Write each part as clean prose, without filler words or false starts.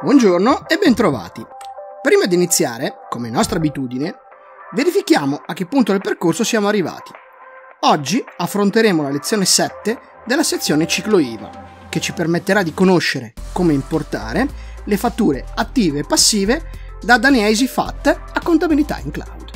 Buongiorno e bentrovati. Prima di iniziare, come nostra abitudine, verifichiamo a che punto del percorso siamo arrivati. Oggi affronteremo la lezione 7 della sezione ciclo IVA, che ci permetterà di conoscere come importare le fatture attive e passive da Danea EasyFat a contabilità in cloud.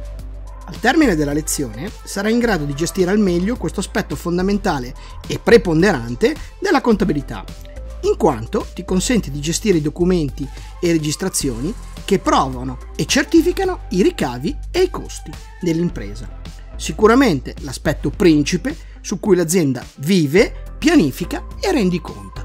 Al termine della lezione sarai in grado di gestire al meglio questo aspetto fondamentale e preponderante della contabilità, in quanto ti consente di gestire i documenti e registrazioni che provano e certificano i ricavi e i costi dell'impresa. Sicuramente l'aspetto principe su cui l'azienda vive, pianifica e rendiconta.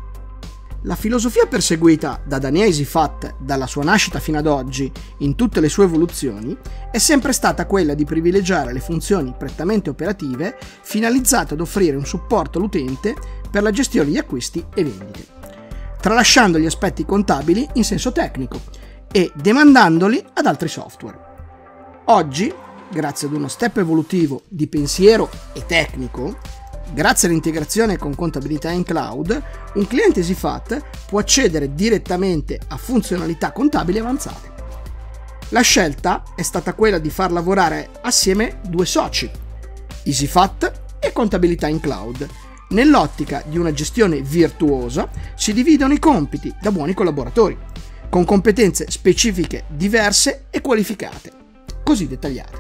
La filosofia perseguita da Danea EasyFat dalla sua nascita fino ad oggi, in tutte le sue evoluzioni, è sempre stata quella di privilegiare le funzioni prettamente operative finalizzate ad offrire un supporto all'utente per la gestione di acquisti e vendite, tralasciando gli aspetti contabili in senso tecnico e demandandoli ad altri software. Oggi, grazie ad uno step evolutivo di pensiero e tecnico, grazie all'integrazione con contabilità in cloud, un cliente EasyFat può accedere direttamente a funzionalità contabili avanzate. La scelta è stata quella di far lavorare assieme due soci, EasyFat e contabilità in cloud. Nell'ottica di una gestione virtuosa si dividono i compiti da buoni collaboratori, con competenze specifiche diverse e qualificate, così dettagliate.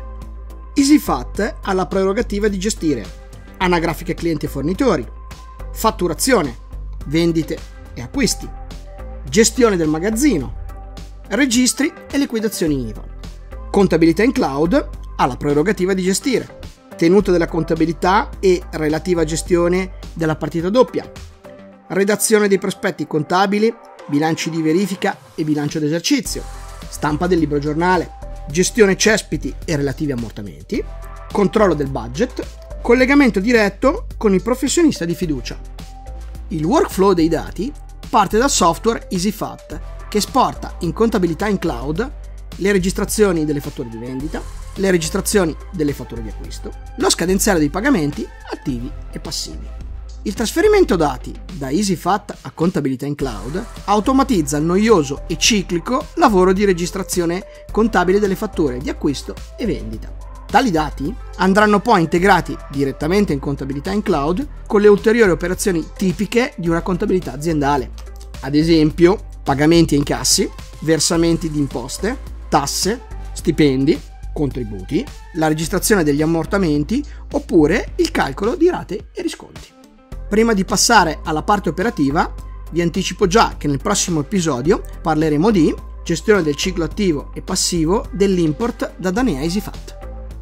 EasyFat ha la prerogativa di gestire anagrafiche clienti e fornitori, fatturazione, vendite e acquisti, gestione del magazzino, registri e liquidazioni IVA. Contabilità in cloud ha la prerogativa di gestire tenuta della contabilità e relativa gestione della partita doppia, redazione dei prospetti contabili, bilanci di verifica e bilancio d'esercizio, stampa del libro giornale, gestione cespiti e relativi ammortamenti, controllo del budget, collegamento diretto con il professionista di fiducia. Il workflow dei dati parte dal software EasyFat, che esporta in contabilità in cloud le registrazioni delle fatture di vendita, le registrazioni delle fatture di acquisto, lo scadenziale dei pagamenti attivi e passivi. Il trasferimento dati da EasyFat a contabilità in cloud automatizza il noioso e ciclico lavoro di registrazione contabile delle fatture di acquisto e vendita. Tali dati andranno poi integrati direttamente in contabilità in cloud con le ulteriori operazioni tipiche di una contabilità aziendale, ad esempio pagamenti e incassi, versamenti di imposte, tasse, stipendi, contributi, la registrazione degli ammortamenti oppure il calcolo di rate e risconti. Prima di passare alla parte operativa, vi anticipo già che nel prossimo episodio parleremo di gestione del ciclo attivo e passivo dell'import da Danea EasyFat.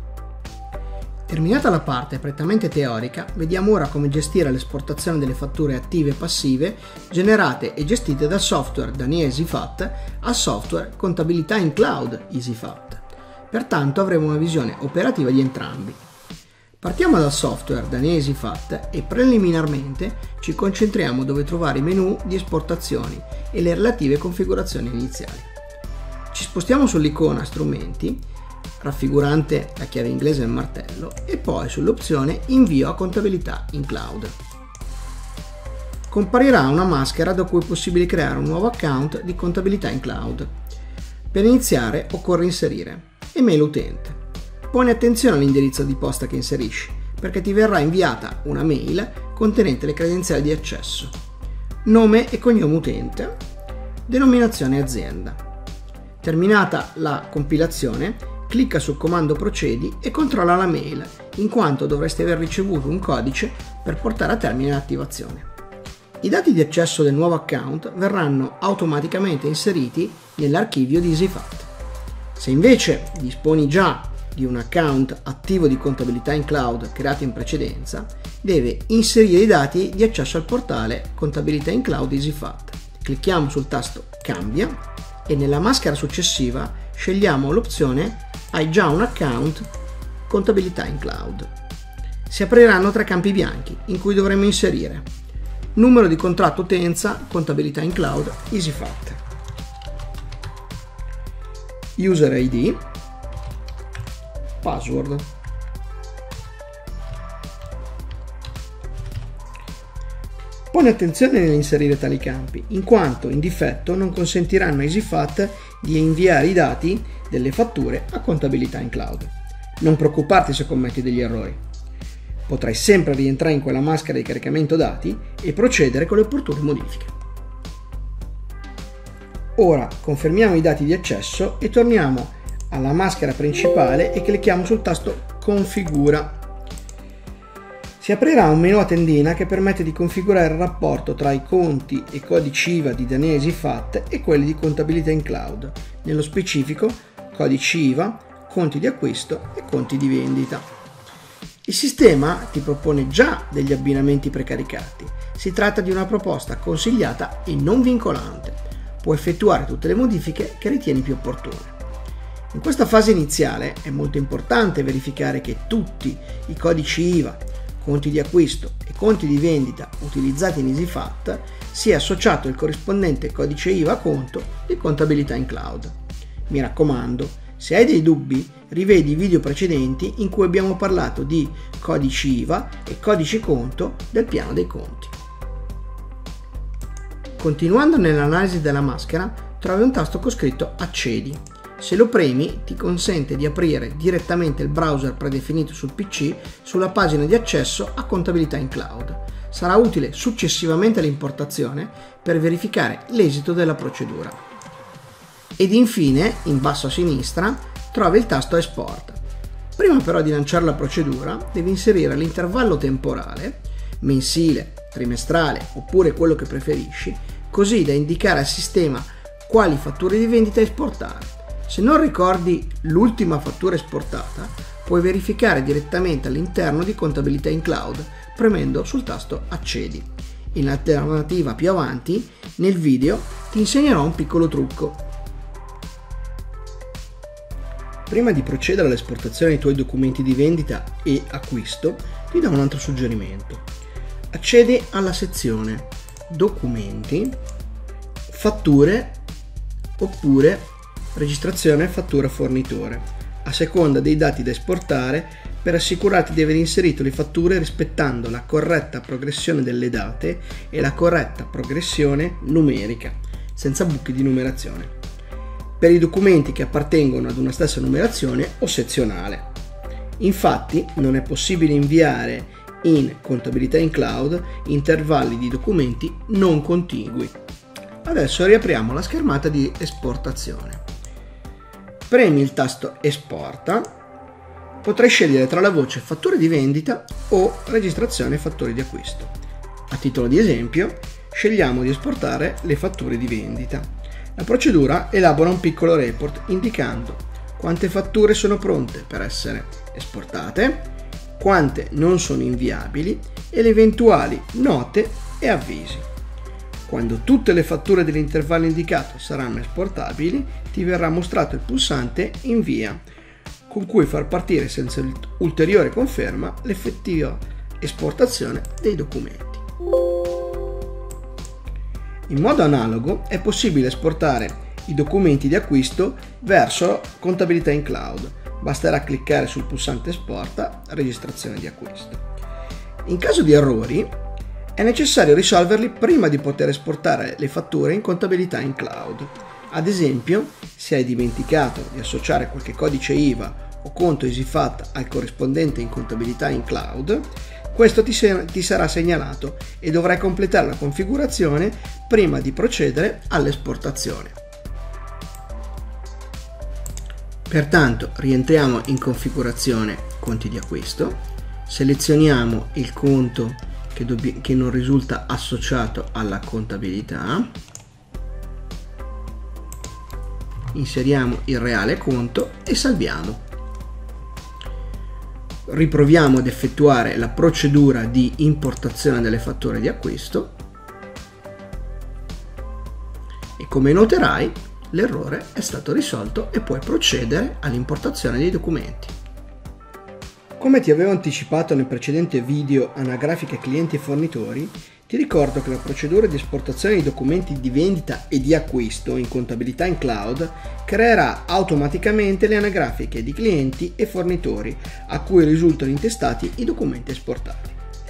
Terminata la parte prettamente teorica, vediamo ora come gestire l'esportazione delle fatture attive e passive generate e gestite dal software Danea EasyFat al software contabilità in cloud EasyFat. Pertanto avremo una visione operativa di entrambi. Partiamo dal software Danea EasyFat e preliminarmente ci concentriamo dove trovare i menu di esportazioni e le relative configurazioni iniziali. Ci spostiamo sull'icona Strumenti, raffigurante la chiave inglese e il martello, e poi sull'opzione Invio a contabilità in cloud. Comparirà una maschera da cui è possibile creare un nuovo account di contabilità in cloud. Per iniziare occorre inserire email utente. Poni attenzione all'indirizzo di posta che inserisci, perché ti verrà inviata una mail contenente le credenziali di accesso, nome e cognome utente, denominazione azienda. Terminata la compilazione, clicca sul comando procedi e controlla la mail, in quanto dovresti aver ricevuto un codice per portare a termine l'attivazione. I dati di accesso del nuovo account verranno automaticamente inseriti nell'archivio di EasyFat. Se invece disponi già di un account attivo di contabilità in cloud creato in precedenza, deve inserire i dati di accesso al portale contabilità in cloud EasyFat. Clicchiamo sul tasto Cambia e nella maschera successiva scegliamo l'opzione Hai già un account contabilità in cloud. Si apriranno tre campi bianchi in cui dovremo inserire numero di contratto utenza contabilità in cloud EasyFat, user ID, password. Pone attenzione nell'inserire tali campi, in quanto in difetto non consentiranno a EasyFat di inviare i dati delle fatture a contabilità in cloud. Non preoccuparti se commetti degli errori. Potrai sempre rientrare in quella maschera di caricamento dati e procedere con le opportune modifiche. Ora confermiamo i dati di accesso e torniamo alla maschera principale e clicchiamo sul tasto Configura. Si aprirà un menu a tendina che permette di configurare il rapporto tra i conti e codici IVA di Danè EasyFat e quelli di contabilità in cloud, nello specifico codici IVA, conti di acquisto e conti di vendita. Il sistema ti propone già degli abbinamenti precaricati. Si tratta di una proposta consigliata e non vincolante. Puoi effettuare tutte le modifiche che ritieni più opportune. In questa fase iniziale è molto importante verificare che tutti i codici IVA, conti di acquisto e conti di vendita utilizzati in EasyFat sia associato il corrispondente codice IVA conto di contabilità in cloud. Mi raccomando, se hai dei dubbi, rivedi i video precedenti in cui abbiamo parlato di codici IVA e codice conto del piano dei conti. Continuando nell'analisi della maschera, trovi un tasto con scritto Accedi. Se lo premi ti consente di aprire direttamente il browser predefinito sul PC sulla pagina di accesso a contabilità in cloud. Sarà utile successivamente all'importazione per verificare l'esito della procedura. Ed infine, in basso a sinistra, trovi il tasto Export. Prima però di lanciare la procedura, devi inserire l'intervallo temporale, mensile, trimestrale oppure quello che preferisci, così da indicare al sistema quali fatture di vendita esportare. Se non ricordi l'ultima fattura esportata, puoi verificare direttamente all'interno di contabilità in cloud premendo sul tasto Accedi. In alternativa più avanti, nel video, ti insegnerò un piccolo trucco. Prima di procedere all'esportazione dei tuoi documenti di vendita e acquisto, ti do un altro suggerimento. Accedi alla sezione Documenti, Fatture oppure Registrazione fattura fornitore, a seconda dei dati da esportare, per assicurarti di aver inserito le fatture rispettando la corretta progressione delle date e la corretta progressione numerica, senza buchi di numerazione, per i documenti che appartengono ad una stessa numerazione o sezionale. Infatti, non è possibile inviare in contabilità in cloud intervalli di documenti non contigui. Adesso riapriamo la schermata di esportazione. Premi il tasto Esporta, potrai scegliere tra la voce fatture di vendita o registrazione fatture di acquisto. A titolo di esempio, scegliamo di esportare le fatture di vendita. La procedura elabora un piccolo report indicando quante fatture sono pronte per essere esportate, quante non sono inviabili e le eventuali note e avvisi. Quando tutte le fatture dell'intervallo indicato saranno esportabili, ti verrà mostrato il pulsante Invia, con cui far partire senza ulteriore conferma l'effettiva esportazione dei documenti. In modo analogo è possibile esportare i documenti di acquisto verso contabilità in cloud. Basterà cliccare sul pulsante Esporta, registrazione di acquisto. In caso di errori, è necessario risolverli prima di poter esportare le fatture in contabilità in cloud. Ad esempio, se hai dimenticato di associare qualche codice IVA o conto EasyFat al corrispondente in contabilità in cloud, questo ti sarà segnalato e dovrai completare la configurazione prima di procedere all'esportazione. Pertanto, rientriamo in configurazione conti di acquisto, selezioniamo il conto che non risulta associato alla contabilità, inseriamo il reale conto e salviamo. Riproviamo ad effettuare la procedura di importazione delle fatture di acquisto e come noterai l'errore è stato risolto e puoi procedere all'importazione dei documenti. Come ti avevo anticipato nel precedente video anagrafiche clienti e fornitori, ti ricordo che la procedura di esportazione dei documenti di vendita e di acquisto in contabilità in cloud creerà automaticamente le anagrafiche di clienti e fornitori a cui risultano intestati i documenti esportati.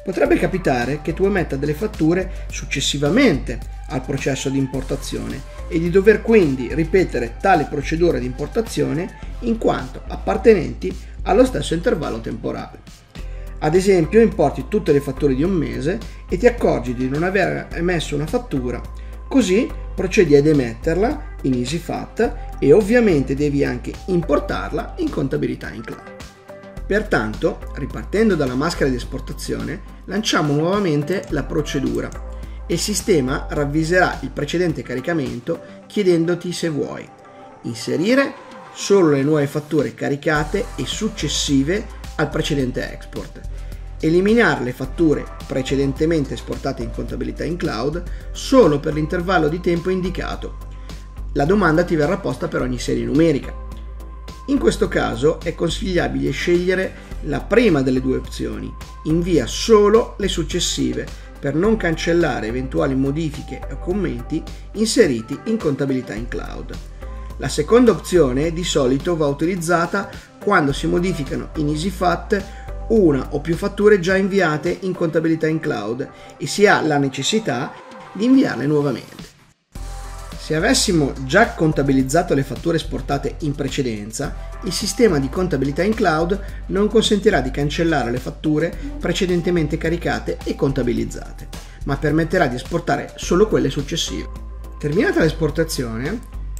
Potrebbe capitare che tu emetta delle fatture successivamente al processo di importazione e di dover quindi ripetere tale procedura di importazione in quanto appartenenti allo stesso intervallo temporale. Ad esempio, importi tutte le fatture di un mese e ti accorgi di non aver emesso una fattura, così procedi ad emetterla in EasyFat e ovviamente devi anche importarla in contabilità in cloud. Pertanto, ripartendo dalla maschera di esportazione, lanciamo nuovamente la procedura e il sistema ravviserà il precedente caricamento chiedendoti se vuoi inserire solo le nuove fatture caricate e successive al precedente export, eliminare le fatture precedentemente esportate in contabilità in cloud solo per l'intervallo di tempo indicato. La domanda ti verrà posta per ogni serie numerica. In questo caso è consigliabile scegliere la prima delle due opzioni, invia solo le successive per non cancellare eventuali modifiche o commenti inseriti in contabilità in cloud. La seconda opzione di solito va utilizzata quando si modificano in EasyFat una o più fatture già inviate in contabilità in cloud e si ha la necessità di inviarle nuovamente. Se avessimo già contabilizzato le fatture esportate in precedenza, il sistema di contabilità in cloud non consentirà di cancellare le fatture precedentemente caricate e contabilizzate, ma permetterà di esportare solo quelle successive. Terminata l'esportazione,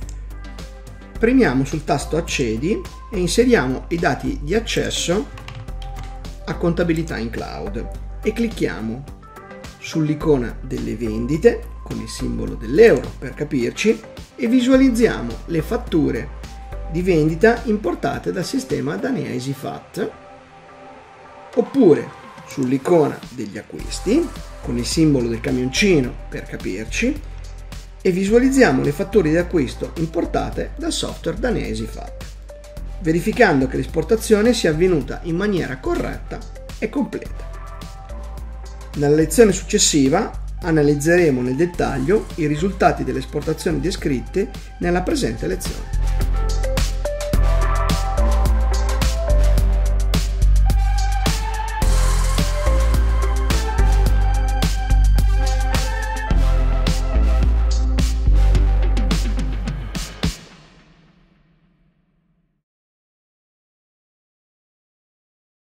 premiamo sul tasto Accedi e inseriamo i dati di accesso a contabilità in cloud e clicchiamo sull'icona delle vendite con il simbolo dell'euro per capirci e visualizziamo le fatture di vendita importate dal sistema Danea EasyFat, oppure sull'icona degli acquisti con il simbolo del camioncino per capirci e visualizziamo le fatture di acquisto importate dal software Danea EasyFat, verificando che l'esportazione sia avvenuta in maniera corretta e completa. Nella lezione successiva analizzeremo nel dettaglio i risultati delle esportazioni descritte nella presente lezione.